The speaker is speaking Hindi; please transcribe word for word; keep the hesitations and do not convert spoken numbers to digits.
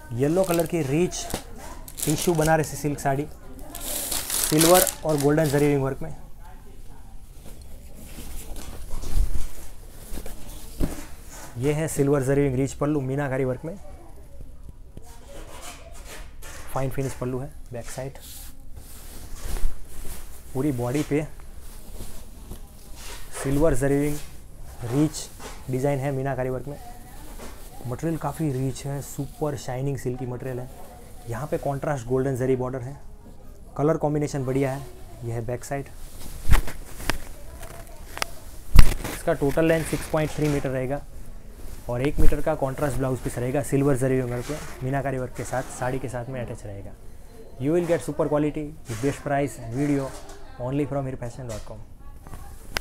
येलो कलर की rich tissue Banarasi silk sari, silver और गोल्डन जरी रिंग वर्क में। ये है silver zari ring rich pallu meenakari work में, फाइन फिनिश पल्लू है। बैक साइड पूरी बॉडी पे silver zari ring rich design है मीनाकारी वर्क में। मटेरियल काफ़ी रिच है, सुपर शाइनिंग सिल्की मटेरियल है। यहाँ पे कॉन्ट्रास्ट गोल्डन जरी बॉर्डर है, कलर कॉम्बिनेशन बढ़िया है। यह है बैक साइड। इसका total length six point three metre रहेगा और एक मीटर का कॉन्ट्रास्ट ब्लाउज पीस रहेगा सिल्वर जरी वर्क पे मीनाकारी वर्क के साथ, साड़ी के साथ में अटैच रहेगा। You will get super quality, best price, video only from Heer fashion dot com.